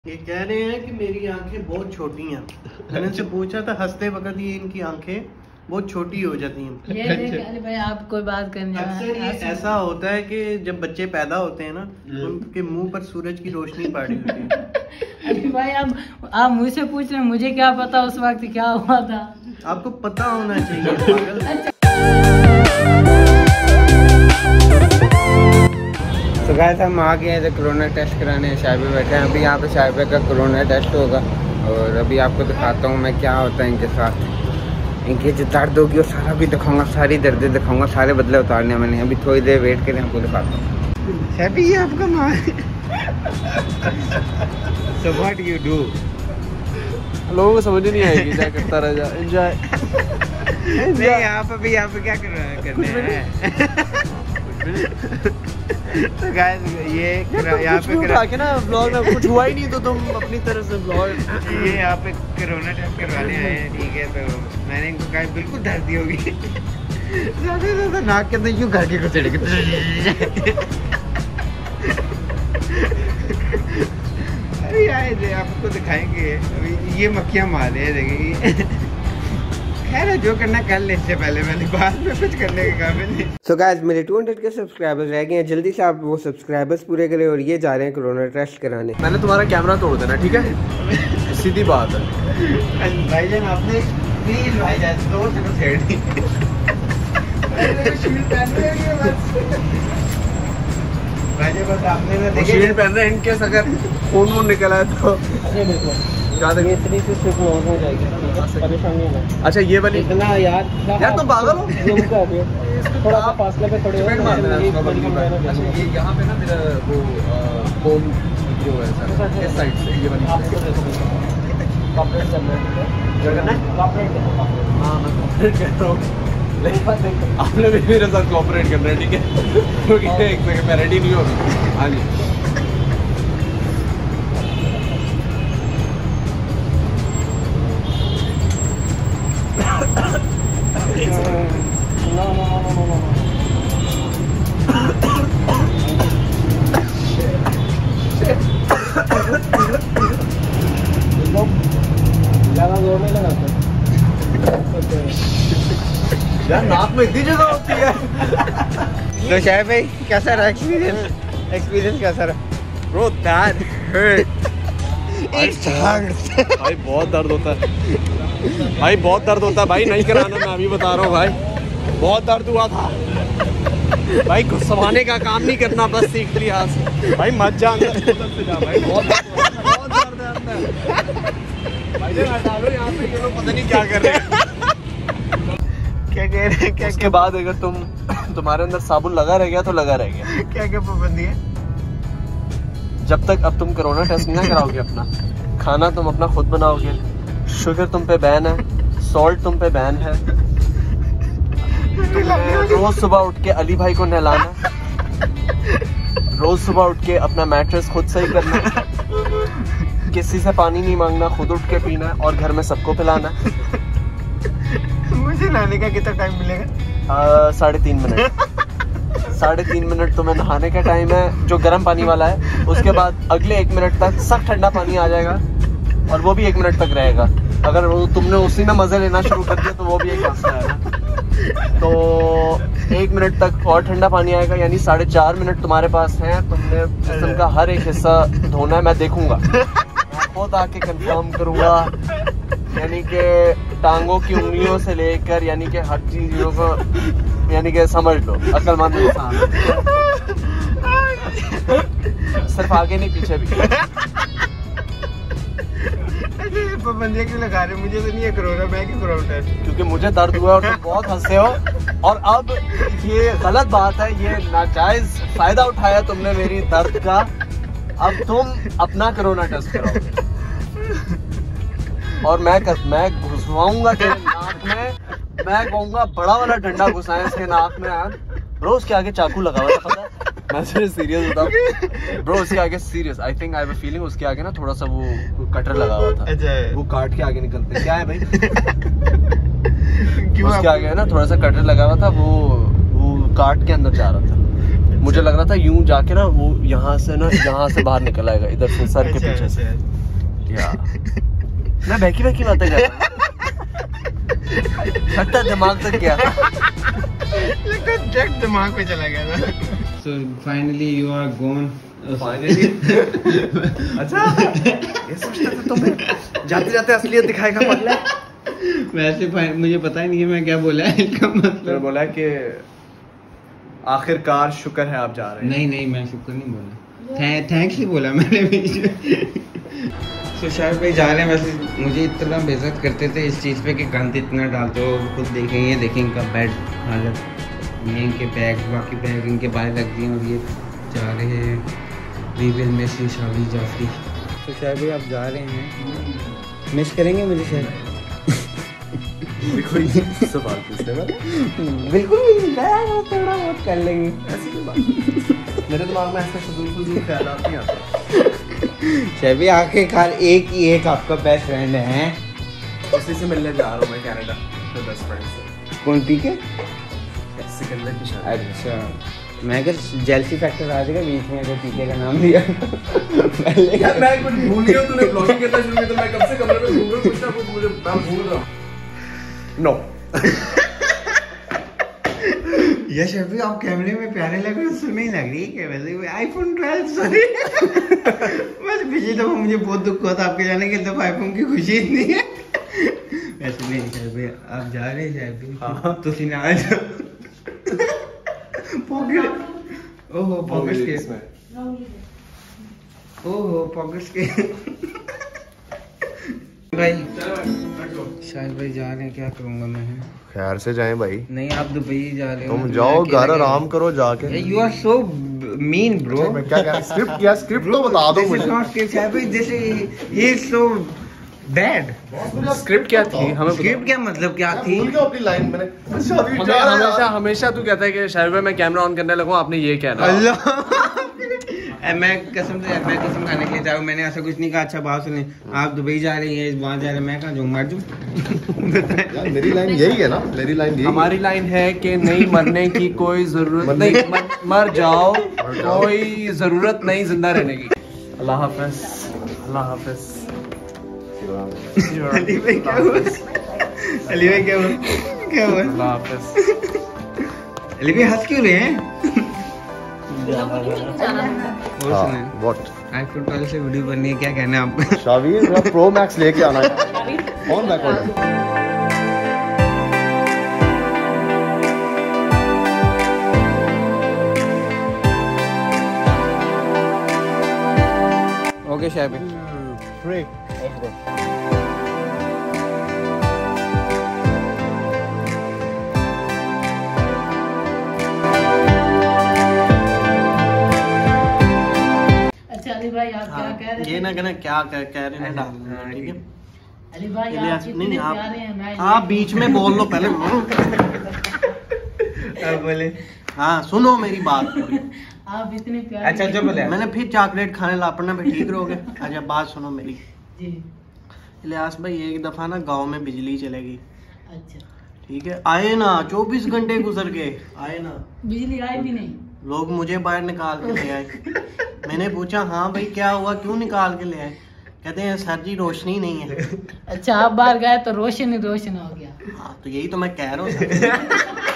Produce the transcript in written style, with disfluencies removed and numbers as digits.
ये कह रहे हैं कि मेरी आंखें बहुत छोटी हैं। मैंने इनसे पूछा था हंसते वक्त ये इनकी आंखें बहुत छोटी हो जाती हैं। ये अरे भाई आप कोई बात करने अक्सर ये ऐसा होता है कि जब बच्चे पैदा होते हैं ना उनके मुंह पर सूरज की रोशनी पड़ी होती है। अरे भाई आप मुझसे पूछ रहे, मुझे क्या पता उस वक्त क्या हुआ था। आपको पता होना चाहिए पागल। तो गाइस हम आ गए हैं कोरोना टेस्ट कराने। शायबे बैठे हैं अभी यहाँ पे। शायबे का कोरोना टेस्ट होगा और अभी आपको दिखाता हूँ मैं क्या होता है इनके साथ। इनकी जो दर्द होगी वो सारा भी दिखाऊंगा, सारी दर्दें दिखाऊंगा, सारे बदले उतारने मैंने। अभी थोड़ी देर वेट करें, आपको दिखाता हूँ। शायबे ये आपका माँ है। So what you do? लोगों को समझ नहीं आएगी, क्या करता रह जा। एंजॉय। नहीं आप अभी यहाँ पे क्या कर रहे हैं? तो गाइस ये यहाँ पे उठा के ना ब्लॉग में कुछ हुआ ही नहीं तो तुम अपनी तरफ से ब्लॉग ये यहाँ पे कोरोना टेस्ट करवाने आए हैं, ठीक है। तो मैंने इनको कहा बिल्कुल दर्दी होगी। ज़्यादा नाक के अंदर यूँ घर के कुछ अरे आए थे आपको दिखाएंगे। अभी ये मक्खियाँ मार रहे हैं, देखेंगे। खैर जो करना कर ले, इससे पहले मैंने बाद में कुछ करने के काबिल नहीं। सो गाइस मेरे 200 के सब्सक्राइबर्स रह गए हैं, जल्दी से आप वो सब्सक्राइबर्स पूरे करें। और ये जा रहे हैं कोरोना टेस्ट कराने। मैंने तुम्हारा कैमरा तोड़ देना, ठीक है? सीधी बात है। भाईजान आपने प्लीज भाईजान दो से छेड़ दी। भाईजान बस आपने ना देखिए शील्ड पहन रहे हैं, इनके अगर खून वून निकला है तो क्या देंगे? इतनी सी सिर्फ लॉस हो जाएगी, परेशानी है। अच्छा ये वाली इतना यार तुम पागल हो। थोड़ा सा फासले पे खड़े हो। अच्छा ये यहाँ पे ना मेरा वो फोन जो है सर इस साइड से ये वाली कॉर्पोरेट चल रहा है। क्या करना है? कॉर्पोरेट हाँ मैं कॉपरेट कर रहा हूँ। आपने भी मेरे साथ कॉपरेट करना है, ठीक है? क्योंकि एक सेकंड मैं रेडी नहीं हूँ। हाँ जी ज़्यादा जोर नहीं लगाते यार, नाक में इतनी जगह होती है। तो शायद भाई कैसा रहा एक्सपीरियंस कैसा रहा? Bro that hurt. भाई बहुत दर्द होता है भाई, बहुत दर्द होता है भाई। नहीं कराना, मैं अभी बता रहा हूँ भाई, बहुत दर्द हुआ था भाई। घुसवाने का काम नहीं करना, बस सीख लिया भाई। मत जा अंदर से जा भाई, बहुत दर्द है भाई। हटा लो यहाँ पे, ये लोग पता नहीं क्या कर रहे हैं। क्या कह रहे हैं? क्या उसके बाद अगर तुम्हारे अंदर साबुन लगा रह गया तो लगा रह गया। क्या क्या पाबंदी है? जब तक अब तुम कोरोना टेस्ट नहीं कराओगे अपना, खाना तुम अपना खुद बनाओगे, शुगर तुम पे बैन है, सॉल्ट तुम पे बैन है, रोज सुबह उठ के अली भाई को नहलाना, रोज सुबह उठ के अपना मैट्रेस खुद सही करना, किसी से पानी नहीं मांगना, खुद उठ के पीना और घर में सबको पिलाना। मुझे नहाने का कितना टाइम मिलेगा? 3.5 मिनट। 3.5 मिनट तुम्हें नहाने का टाइम है, जो गर्म पानी वाला है। उसके बाद अगले 1 मिनट तक सख्त ठंडा पानी आ जाएगा और वो भी 1 मिनट तक रहेगा। अगर तुमने उसी में मजे लेना शुरू कर दिया तो वो भी एक मसला है। तो 1 मिनट तक और ठंडा पानी आएगा, यानी 4.5 मिनट तुम्हारे पास है। तुमने जिस्म का हर एक हिस्सा धोना है, मैं देखूंगा, मैं खुद आके कंफर्म करूंगा। यानी कि टांगों की उंगलियों से लेकर, यानी कि हर चीजों को, यानी कि समझ लो अक्लमंद इंसान। सिर्फ आगे नहीं पीछे भी। पाबंदियाँ क्यों लगा रहे? मुझे तो नहीं है कोरोना, मैं क्यों कराऊं टेस्ट? क्योंकि मुझे दर्द हुआ और तुम बहुत हंसे हो। और अब ये गलत बात है, ये नाजायज फायदा उठाया तुमने मेरी दर्द का। अब तुम अपना कोरोना टेस्ट कराओ और मैं घुसवाऊंगा तेरे नाक में। मैं कहूंगा बड़ा वाला डंडा घुसाएं इसके नाक में। यार ब्रो उसके आगे चाकू लगा हुआ था, पता है? मैं सीरियस बताऊं ब्रो, उसके आगे serious I think I have a feeling उसके आगे ना थोड़ा सा वो कटर लगा हुआ था। वो काट के आगे निकलते क्या है भाई? क्यों उसके आगे है ना थोड़ा सा कटर लगा हुआ था, वो काट के अंदर जा रहा था। मुझे लग रहा था यूं जाके ना वो यहाँ से बाहर निकल आएगा इधर से सर के पीछे से। या मैं बहकी बातें कर रहा हूं। दिमाग तक गया दिमाग पे चला गया था। So finally you are gone. Finally? अच्छा ये सोचता था तुम्हें जाते जाते असलियत दिखाएगा पगला। वैसे मुझे पता ही नहीं है मैं क्या बोला है इसका मतलब। बोला कि आखिरकार शुक्र है आप जा रहे हैं। नहीं मैं शुक्र नहीं बोला, थैंक्स ही बोला मैंने बीच में। तो शायद भाई जा रहे हैं। वैसे मुझे इतना बेइज्जत करते थे इस चीज़ पे कि गंद इतना डालते हो, खुद देखेंगे इनका बेड हालत, ये इनके बैग, बाकी बैग इनके बाहर रख दिए और ये जा रहे हैं। वी विल मिस यू शादी जाफरी। तो शायद भाई आप जा रहे हैं, मिस करेंगे मुझे शायद? कोई सवाल पूछने वाला बिल्कुल भी थोड़ा बहुत कर लेंगे। मेरे दिमाग में ऐसा फजूल ख्यालात नहीं आता। शायद भाई आखिरकार एक आपका बेस्ट फ्रेंड है, उसी से मिलने जा रहा हूँ मैं कनाडा अपने बेस्ट फ्रेंड से। कौन पीके? सिकंदर की शादी। अच्छा मैं अगर जेलसी फैक्टर आ जाएगा बीच में अगर पीके का नाम लिया यार मैं कुछ भूल गया, तूने ब्लॉगिंग करना शुरू किया तो मैं कब से कमरे में घूम रहा हूं, कुछ ना कुछ मुझे मैं भूल रहा हूं। नो ये शफी आप कैमरे में प्यारे लग रहे हो, सुनने ही लग रही है क्या? वैसे आईफोन 12 सॉरी बस पिछली दफा मुझे बहुत दुख हुआ था आपके जाने के, दफा आईफोन की खुशी इतनी है। वैसे नहीं शफी आप जा रहे हैं शफी तो सीने आ जाओ। पॉकेट ओहो पॉकेट्स के ओहो पॉकेट्स के भाई शायद भाई जा रहे हैं, क्या करूंगा मैं? खैर से जाएं भाई। नहीं आप दुबई जा रहे हो, तुम जाओ घर आराम करो जाके। You are so mean bro. मैं क्या कह स्क्रिप्ट तो बता दो मुझे। बैड स्क्रिप्ट क्या थी हमें? स्क्रिप्ट क्या मतलब क्या थी? अपनी लाइन मैंने हमेशा तू कहता है कि शायद मैं कैमरा ऑन करने लगूं, आपने ये कहना। अल्लाह मैं कसम खाने के लिए जाऊँ, मैंने ऐसा कुछ नहीं कहा। अच्छा बात सुने, आप दुबई जा रही हैं, वहाँ जा रहे हैं, मैं कहाँ जाऊँ? मर जाऊँ? मेरी लाइन यही है ना, मेरी लाइन यही। हमारी लाइन है कि नहीं मरने की कोई जरूरत नहीं, मर जाओ, कोई जरूरत नहीं जिंदा रहने की। अल्लाह हाफिज, अल्लाह हाफिज। अली भाई क्या हुआ? अली भाई क्या हुआ? क्या हुआ? अल्लाह हाफिज। अली भाई हंस क्यों रहे हैं? व्हाट आईफोन 12 से वीडियो बननी है, क्या कहना है आपको? शावीर मेरा प्रो मैक्स लेके आना है। ऑन बैकवर्ड ओके शायद अली भाई आप क्या कह रहे हैं? ये ना कहना क्या कह रहे हैं डालना, ठीक है? अली भाई इलियास, आप कितने आप प्यारे हैं, मैं आप बीच में बोल लो पहले। अब बोले हाँ सुनो मेरी बात पूरी। आप इतने प्यारे। अच्छा जो बोले मैंने फिर चॉकलेट खाने लापड़ना पे ठीक रहोगे? अच्छा बात सुनो मेरी। जी इलियास भाई एक दफा ना गांव में बिजली चलेगी, अच्छा ठीक है? आए ना 24 घंटे गुजर गए, आए ना, बिजली आई भी नहीं। लोग मुझे बाहर निकाल के ले आए। मैंने पूछा हाँ भाई क्या हुआ, क्यों निकाल के ले आए? कहते हैं सर जी रोशनी नहीं है। अच्छा आप बाहर गए तो रोशन हो गया। हाँ तो यही तो मैं कह रहा हूँ।